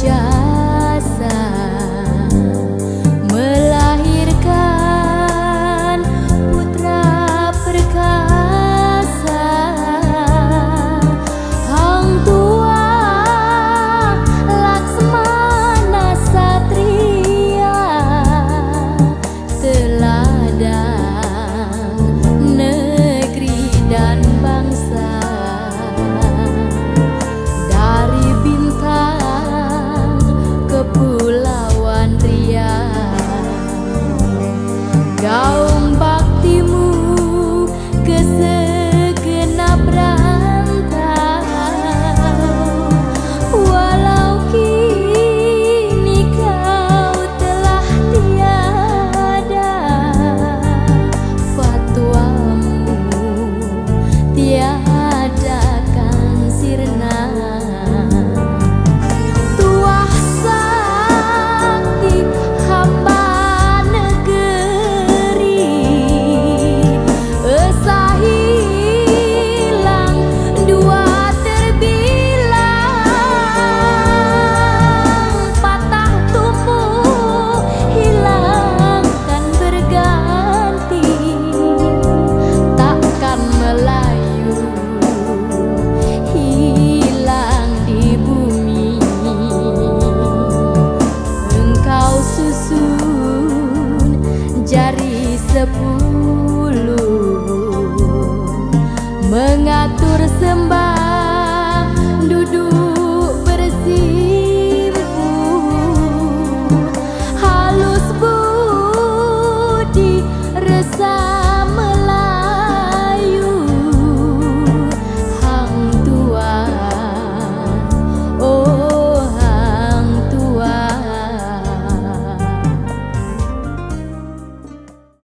berjasa melahirkan putra perkasa. Hang tua Laksmana Satria, teladan negeri dan bangsa. Dari bintang Kepulauan Riau, gaung baktimu ke segenap rantau. Walau kini kau telah tiada, fatwamu tiada kan sirna. Tuah sakti hamba negeri, esa hilang dua terbilang. Patah tumbuh hilang kan berganti, takkan Melayu hilang di bumi. Engkau susun jari 10, mengatur sembah